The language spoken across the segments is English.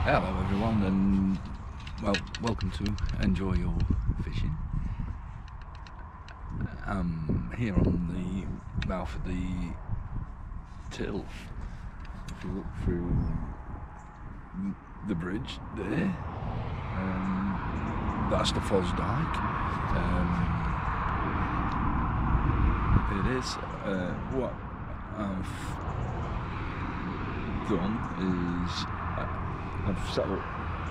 Hello everyone, and well, welcome to Enjoy Your Fishing. I'm here on the mouth of the Till. If you look through the bridge there, that's the Foz Dyke. It is. What I've done is I've set up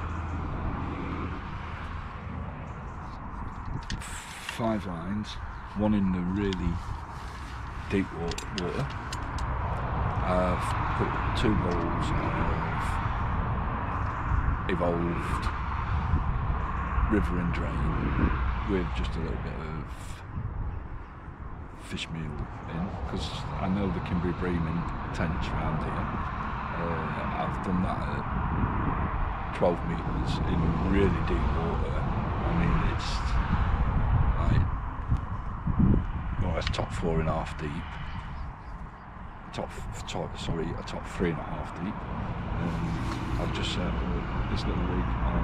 5 lines, one in the really deep water. I've put 2 bowls of evolved river and drain with just a little bit of fish meal in, because I know the Kimberley Bremen tench around here. I've done that at 12 metres in really deep water. I mean, it's like, well, it's top 4.5 deep. A top 3.5 deep. I've just set this little rig on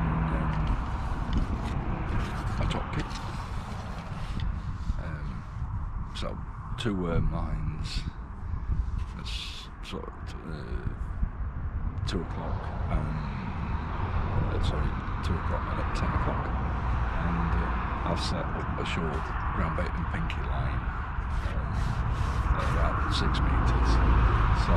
a top kit. So 2 worm lines. It's sort of 2 o'clock. 2 o'clock and at 10 o'clock. And I've set up a short ground bait and pinky line at about 6 metres. So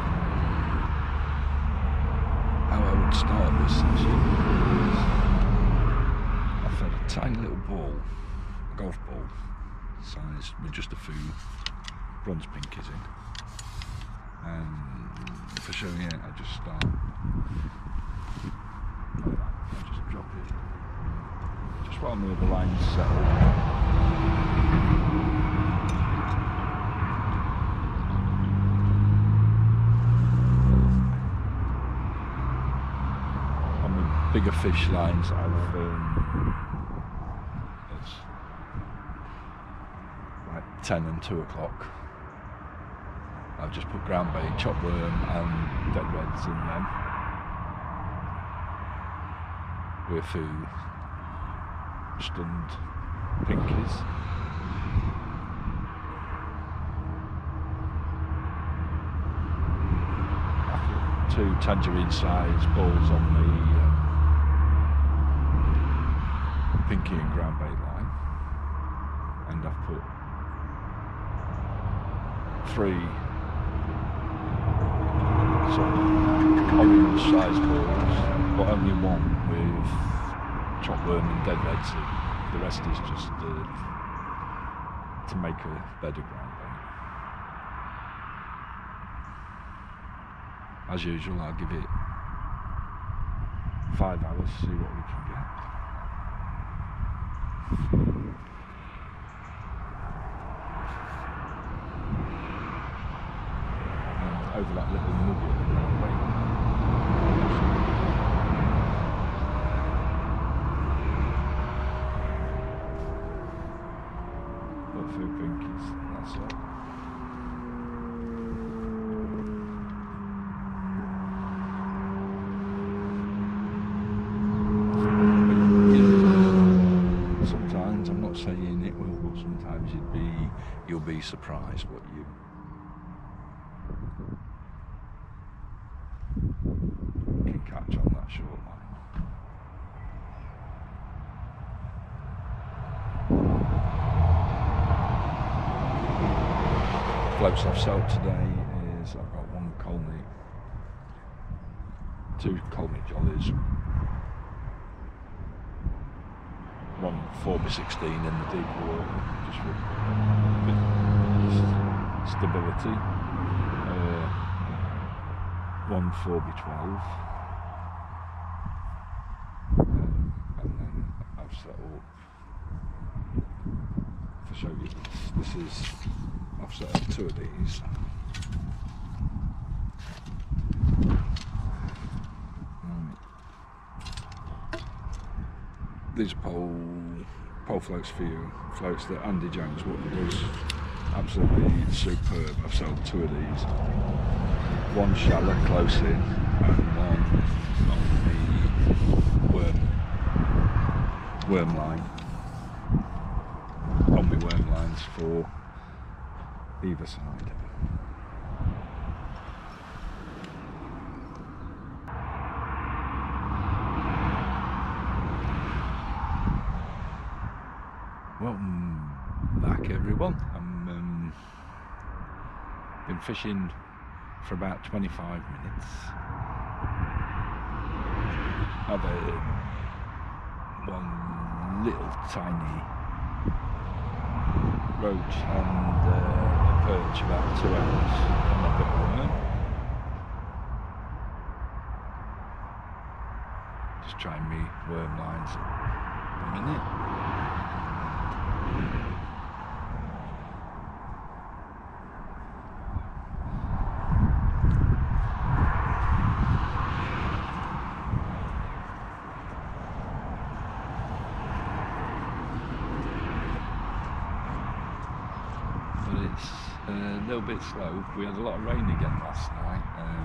how I would start this session is I've had a tiny little ball, a golf ball size, with just a few bronze pinkies in. And for showing it, I just start like that. I just drop it just while the other line's settled. On the bigger fish lines, it's like 10 and 2 o'clock. I've just put ground bait, chopped worm and dead reds in them with a few stunned pinkies. I put 2 tangerine sized balls on the pinky and ground bait line, and I've put 3 sort of orange sized balls, but only one with chopped worm and dead reds. The rest is just to make a bed of ground bait. As usual, I'll give it 5 hours, see what we can get. Over that little nugget of ground bait. Put a few pinkies, that's all. Sometimes, I'm not saying it will, but sometimes you'll be surprised what you can catch on that short line. Floats I've sold today is I've got 1 colmy, 2 colmy jollies, 1 4x16 in the deep water, just for a bit of stability. 1 4x12, and then I've set up, to show you this is, I've set up 2 of these. These are pole floats for you, floats that Andy Jones does absolutely superb. I've sold 2 of these, 1 shallow close in and 1 on the worm line on my worm lines for either side. Welcome back, everyone. I'm been fishing for about 25 minutes. I've one little tiny roach and a perch about 2 hours and a bit of worm. Just trying me worm lines at the minute. But it's a little bit slow. We had a lot of rain again last night.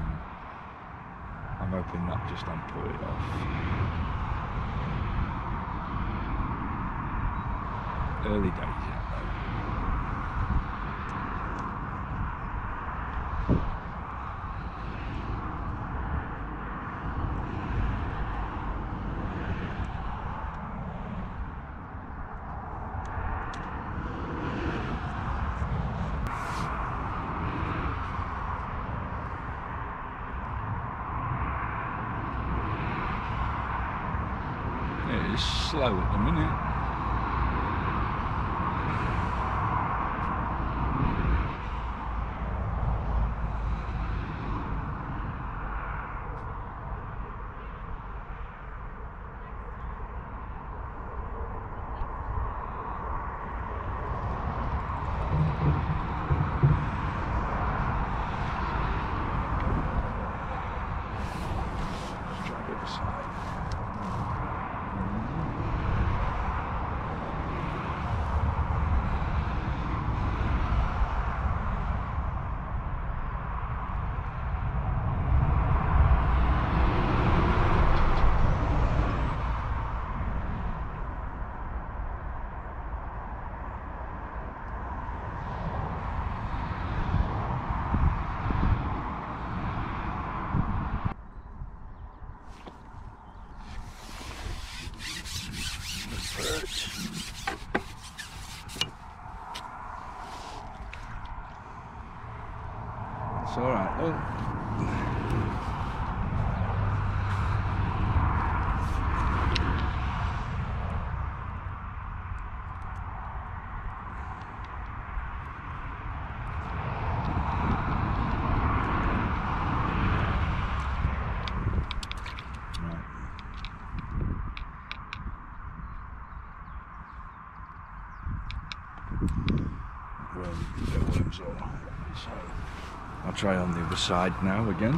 I'm hoping that just don't put it off. Early days yet though. It is slow at the minute. Let's try the other side. It's alright though. Worms all right. So I'll try on the other side now again.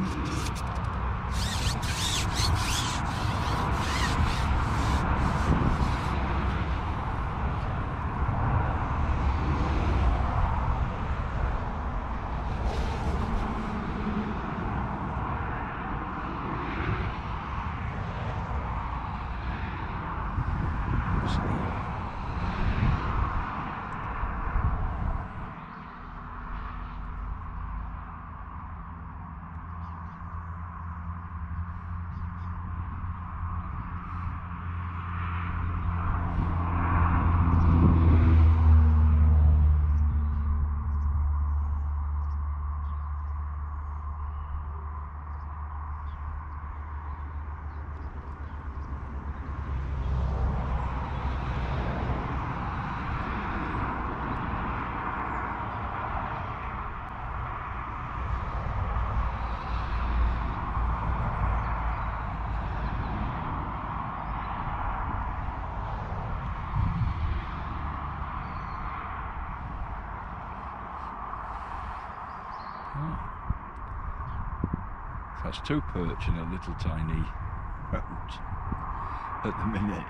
That's 2 perch and a little tiny roach at the minute.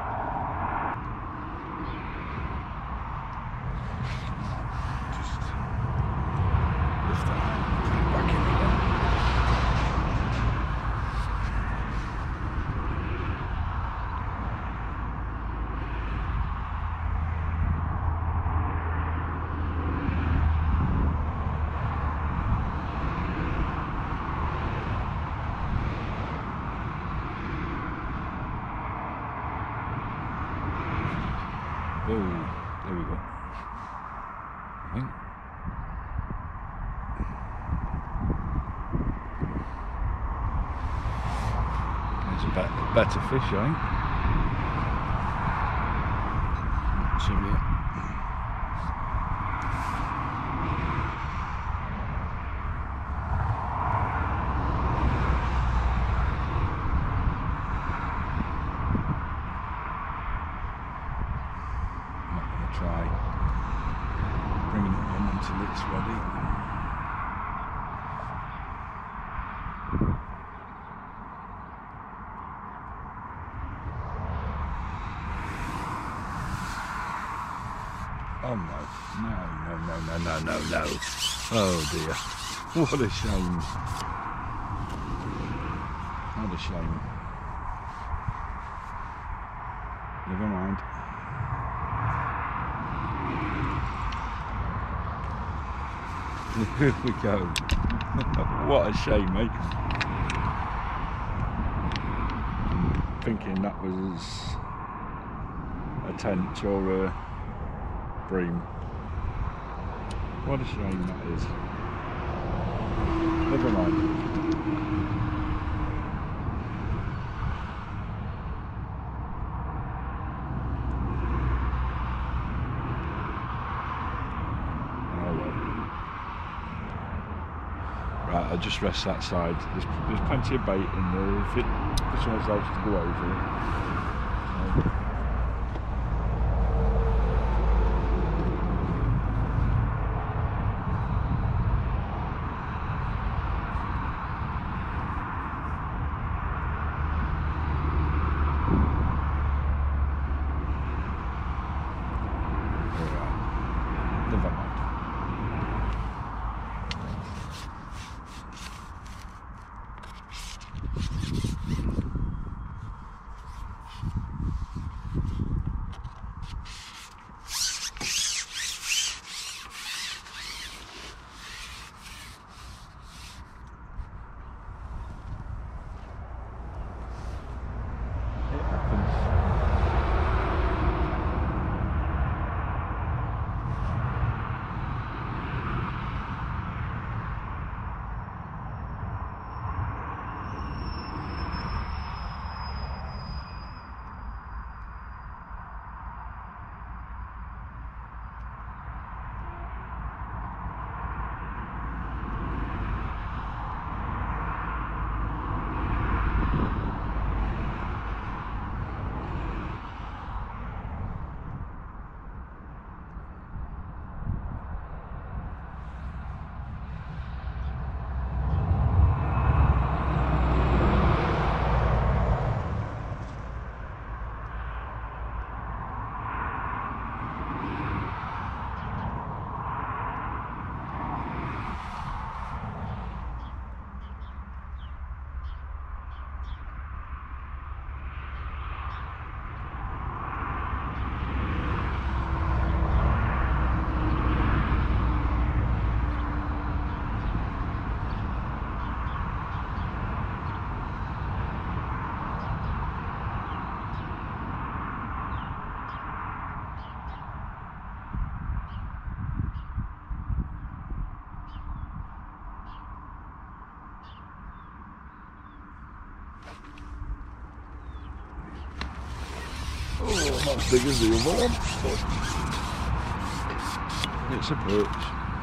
Just Oh, there we go. I think. There's a better fish, I think. Let's have a look. Try bringing it in until it's ready. Oh no. Oh dear. What a shame. What a shame. Never mind. Here we go. What a shame, eh? I'm thinking that was a tench or a bream. What a shame that is. Never mind. Right, I'll just rest that side. There's plenty of bait in there for someone else to go over. Never mind. It happens. Oh, not as big as the other one, but it's a perch.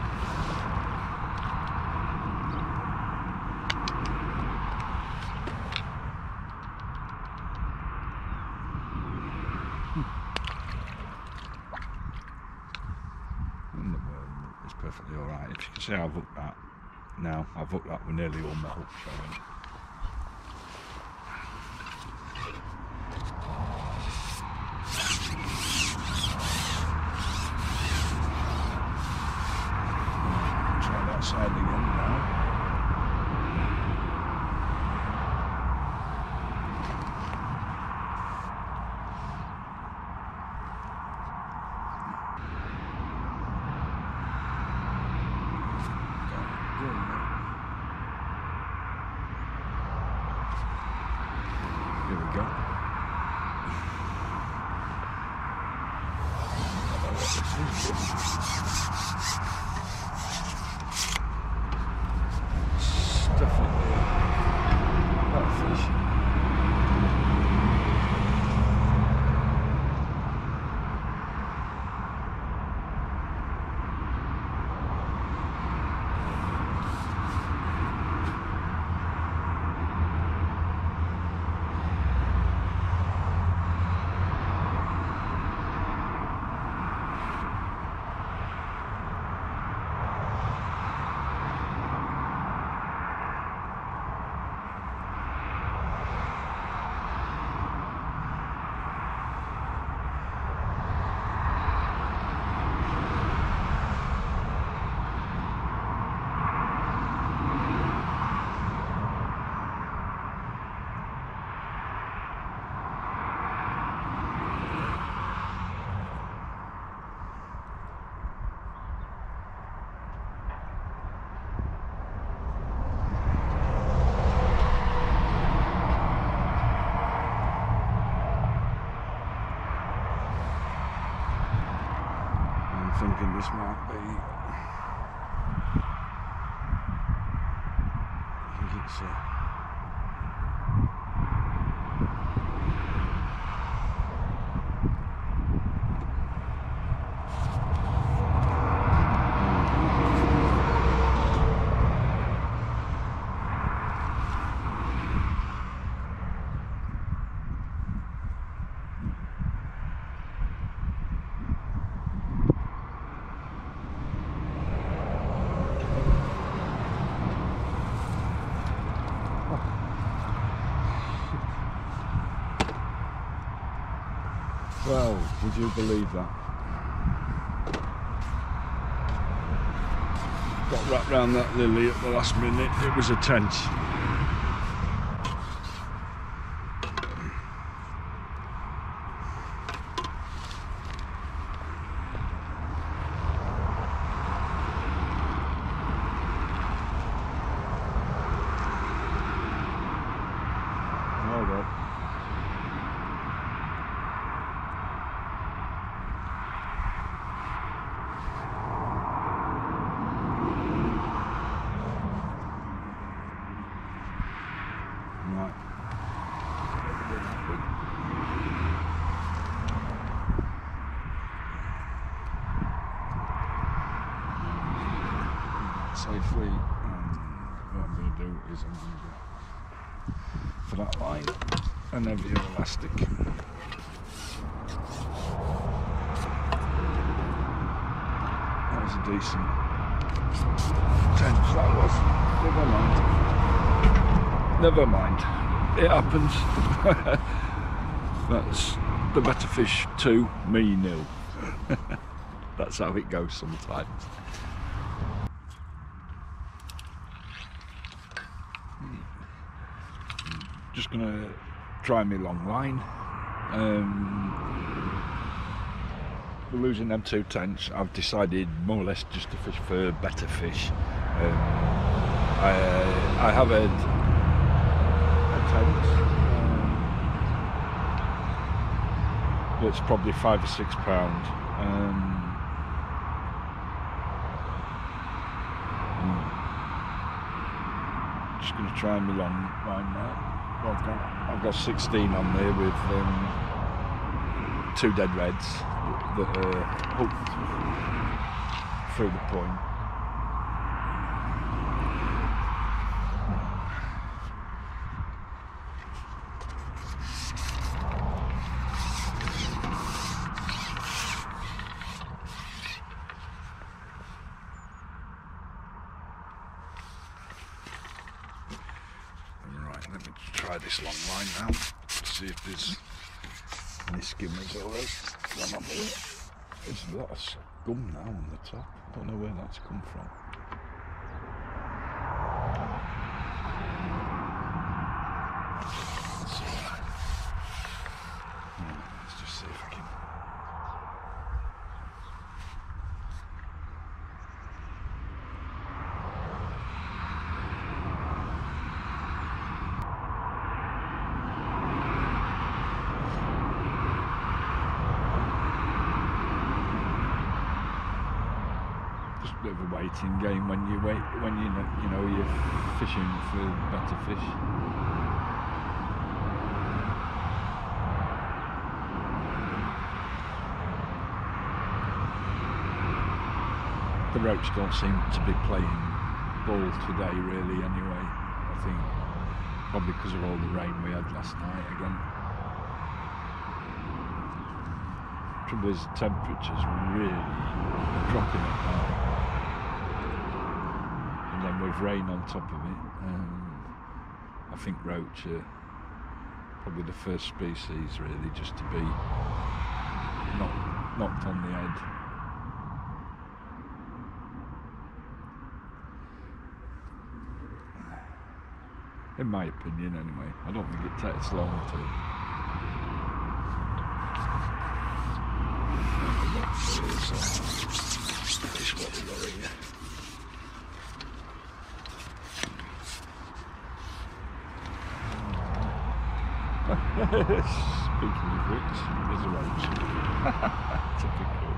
It's perfectly alright. If you can see, I've hooked that now. I've hooked that with nearly all my hooks showing. Side again now. Here we go. It's definitely a better fish. Thinking this might be, I think it's well, would you believe that? Got wrapped round that lily at the last minute, it was a tench. Oh well. Right. Safely, what I'm going to do is I'm going to go for that line and then the elastic. That was a decent tench, that was. Never mind. It happens. That's the better fish 2, me 0. That's how it goes sometimes. Just gonna try my long line. We're losing them 2 tench. I've decided more or less just to fish for better fish. I have had a tench that's probably £5 or £6. Just going to try my long line now. Well, I've got 16 on there with 2 dead reds that are hooked through the point. Let me try this long line now, see if there's any skimmers or one on there. There's a lot of scum now on the top, don't know where that's come from. Let's just see if I can. bit of a waiting game when you wait, when you know you're fishing for better fish. The roach don't seem to be playing ball today really anyway. I think probably because of all the rain we had last night again. Trouble is the temperature's really dropping at now. And then with rain on top of it, I think roach are probably the first species really just to be knocked on the head. In my opinion anyway. I don't think it takes long to fish what we got here. Speaking of which, there's a roach. Typical.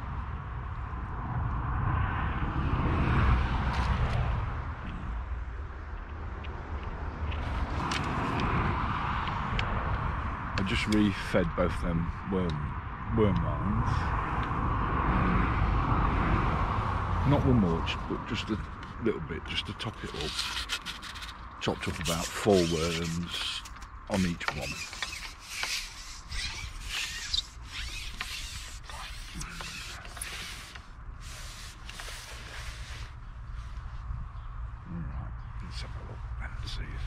I just re-fed both them worm lines. Not one much, but just a little bit, just to top it up. Chopped up about 4 worms on each one. Right, let's have a look and see if...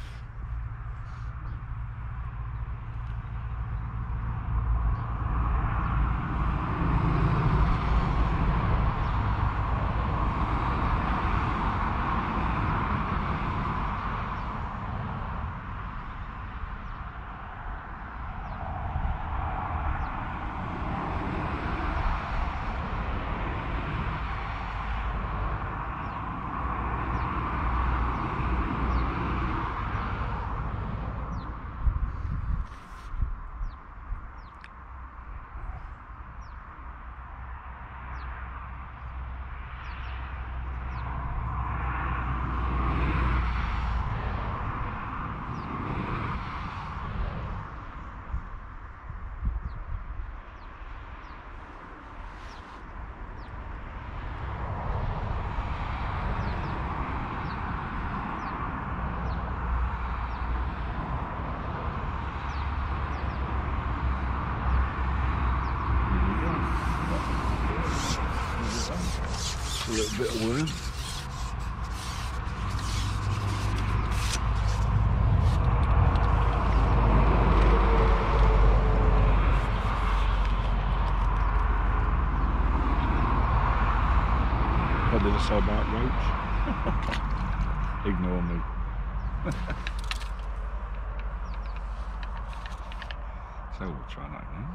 A little bit of worm. What did I say about roach? Ignore me. So we'll try that now.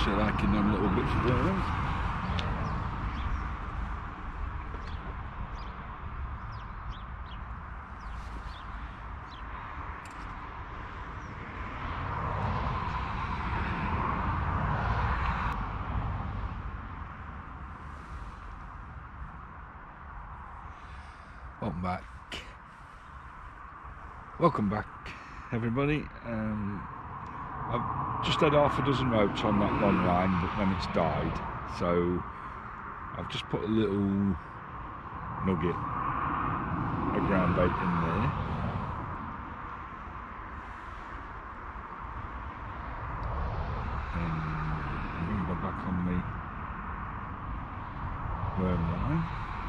especially liking them little bits of worms. Welcome back everybody. I've just had half a dozen ropes on that long line, but then it's died, so I've just put a little nugget, a ground bait in there. And I'm going to go back on the worm line.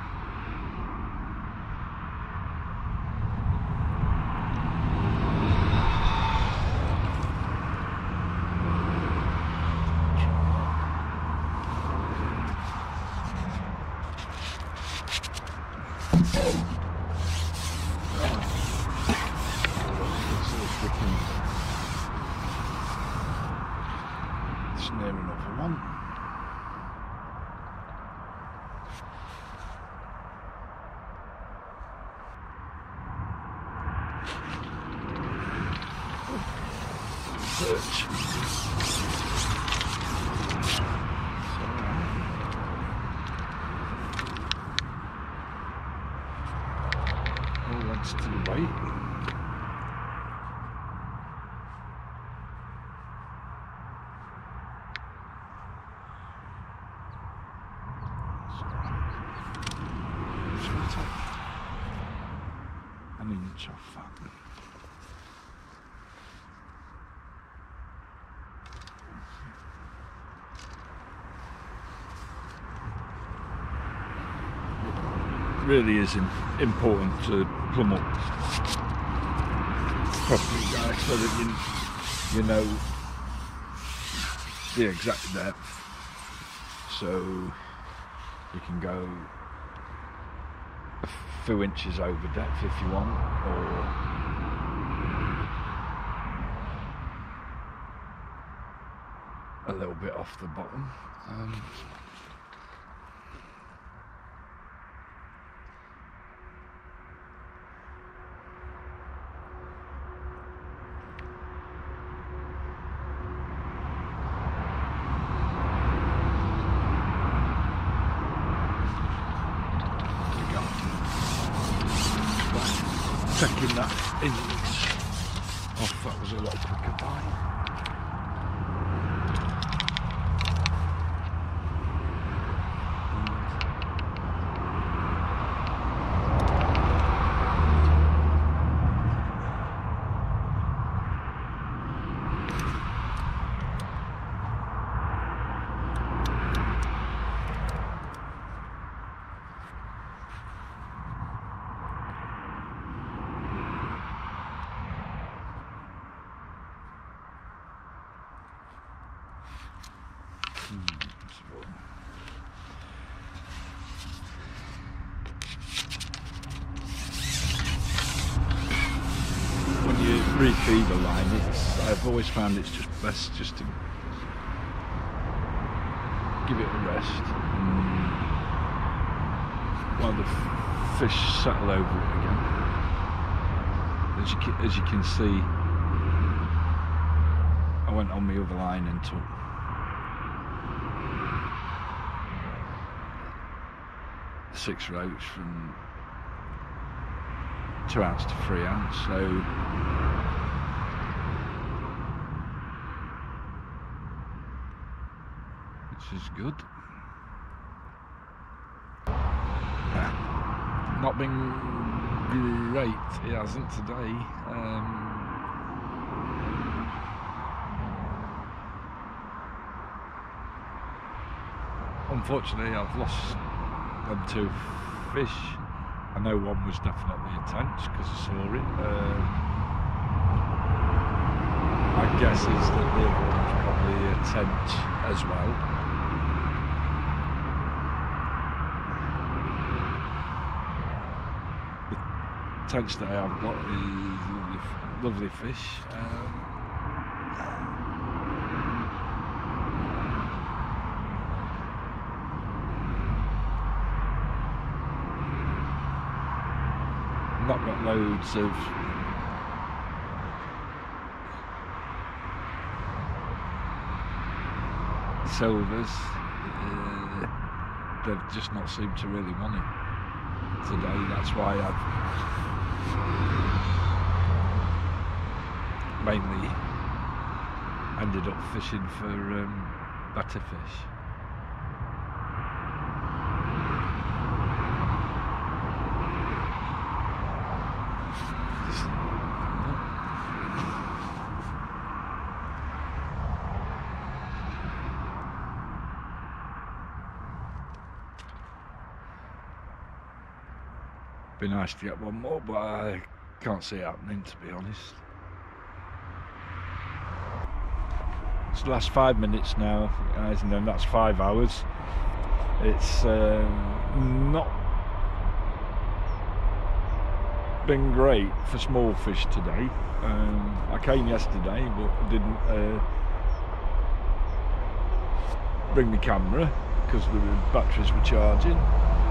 Snare another one. Search. All that's to the right. An inch off that. It really is important to plumb up properly, guys, so that you know the exact depth, so you can go a few inches over depth if you want, or a little bit off the bottom. Taking that inch off, that was a lot quicker bite. When you refeed a line, I've always found it's just best just to give it a rest while the fish settle over it again. As you can see, I went on the other line and took six ropes from 2 ounce to 3 ounce, so which is good. Not been great, it hasn't today. Unfortunately, I've lost them 2 fish. I know one was definitely a tench because I saw it. My guess is that the other one's probably a tench as well. The tench that I have got is lovely fish. not got loads of silvers. They've just not seemed to really want it today. That's why I've mainly ended up fishing for better fish. Be nice to get one more, but I can't see it happening, to be honest. It's the last 5 minutes now, guys, and then that's 5 hours. It's not been great for small fish today. I came yesterday, but didn't bring my camera because the batteries were charging.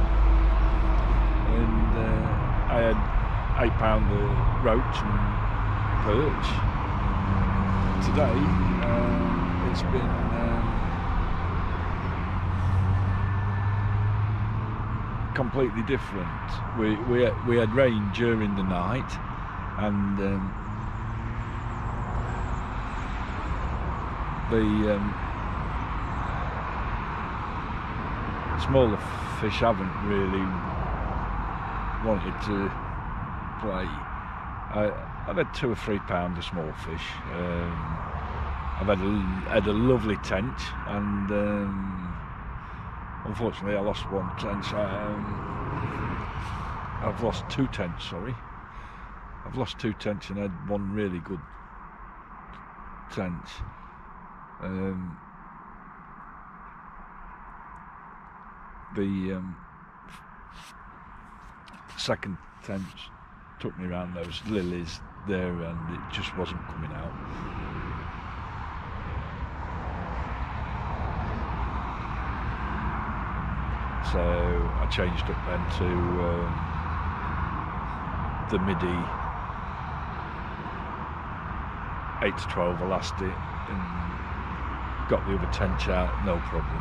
And I had 8-pounder roach and perch. Today it's been completely different. We had rain during the night, and the smaller fish haven't really wanted to play. I've had 2 or 3 pounder small fish. I've had a lovely tench, and unfortunately I lost one tench. I've lost 2 tench, sorry. I've lost 2 tench and had one really good tench. The second tench took me around those lilies there, and it just wasn't coming out. So I changed up then to the midi 8 to 12 elastic, and got the other tench out, no problem.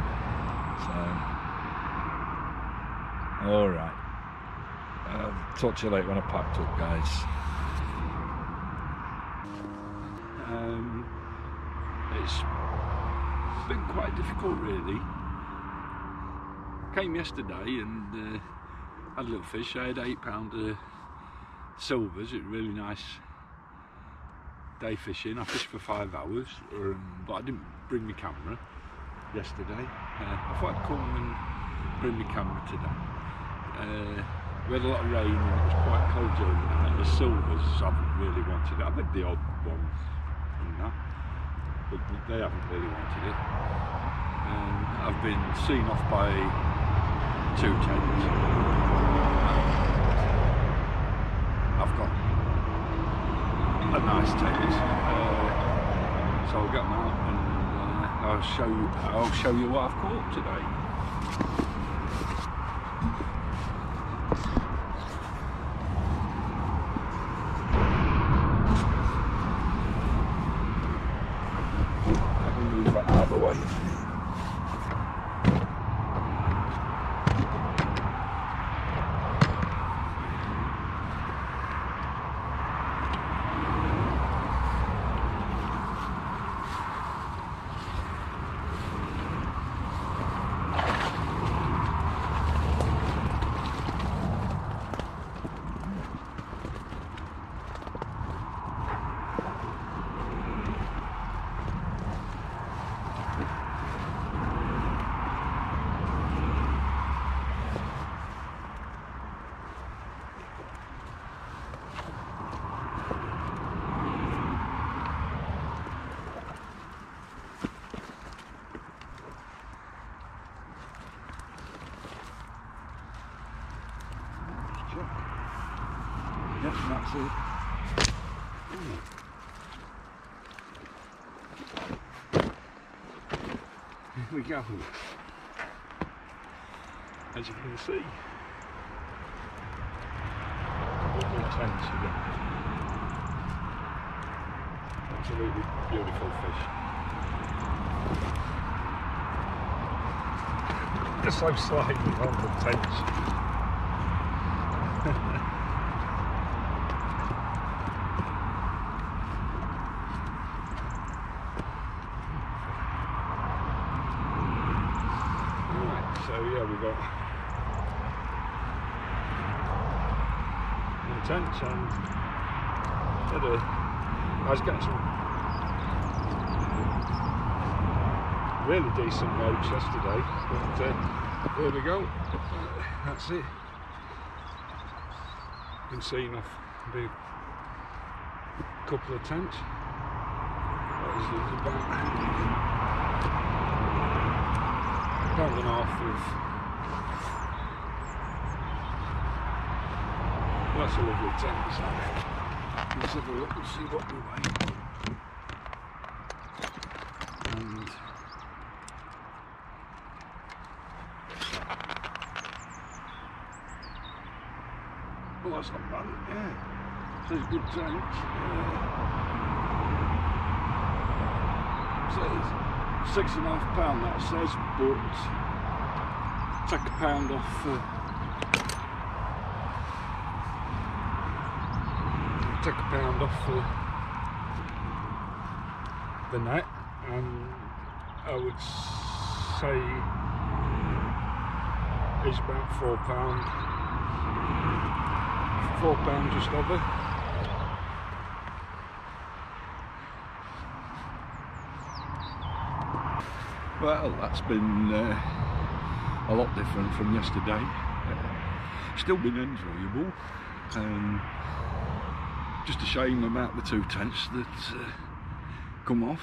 So, all right. I'll talk to you later when I packed up, guys. It's been quite difficult, really. Came yesterday and had a little fish. I had 8-pounder silvers. It was really nice day fishing. I fished for 5 hours, but I didn't bring my camera yesterday. I thought I'd come and bring my camera today. We had a lot of rain and it was quite cold during the night, and the silvers haven't really wanted it. I've had the odd ones and that, but they haven't really wanted it. I've been seen off by 2 tench. I've got a nice tench, so I'll get them out and I'll show you what I've caught today. Yep, that's it. Here we go. As you can see. Lovely tench again. Absolutely beautiful fish. Just so slightly on the tench. Right, so yeah, we got one tench and I was getting some really decent roach yesterday, but here we go. That's it. You can see enough to be a couple of tench. That was about pound and a half of. That's a lovely tench. Let's have a look and see what we weigh. And well, that's not bad, yeah. So it's a good tench. So it's £6.5 that says, but take a pound off. Take a pound off the net, and I would say it's about £4 just over. Well, that's been a lot different from yesterday. Still been enjoyable. Just a shame about the two tench that come off.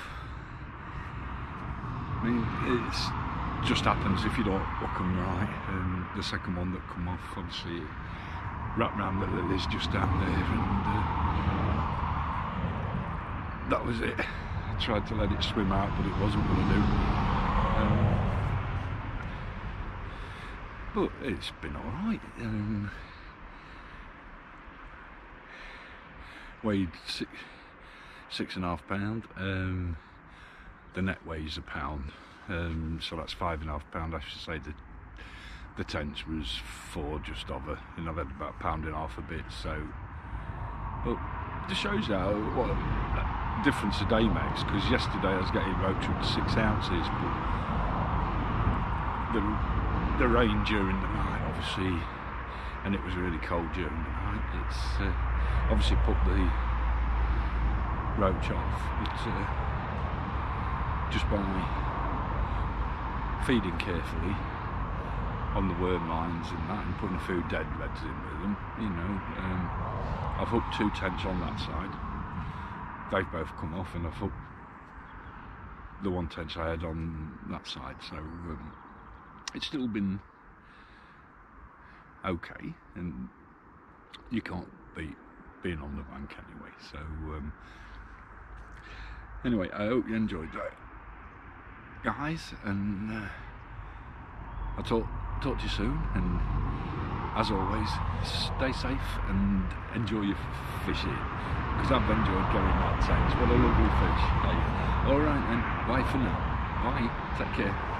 I mean, it just happens if you don't hook them right. And the second one that come off, obviously, wrapped round the lilies just down there, and that was it. I tried to let it swim out, but it wasn't going to do. But it's been alright. Weighed £6.5. The net weighs £1, so that's £5.5. I should say the tench was 4 just over, and I've had about £1.5 a bit. So, but just shows you what a difference a day makes. Because yesterday I was getting roach with 6 ounces, but the rain during the night, obviously, and it was really cold during the night. It's obviously put the roach off, but just by feeding carefully on the worm lines and that, and putting a few dead reds in with them, you know, I've hooked 2 tench on that side. They've both come off, and I've hooked the 1 tench I had on that side. So it's still been okay, and you can't beat being on the bank anyway. So anyway, I hope you enjoyed that, guys, and I'll talk to you soon, and as always, stay safe and enjoy your fishing, because I've enjoyed getting that tench. What a lovely fish. Hey, alright then, bye for now. Bye, take care.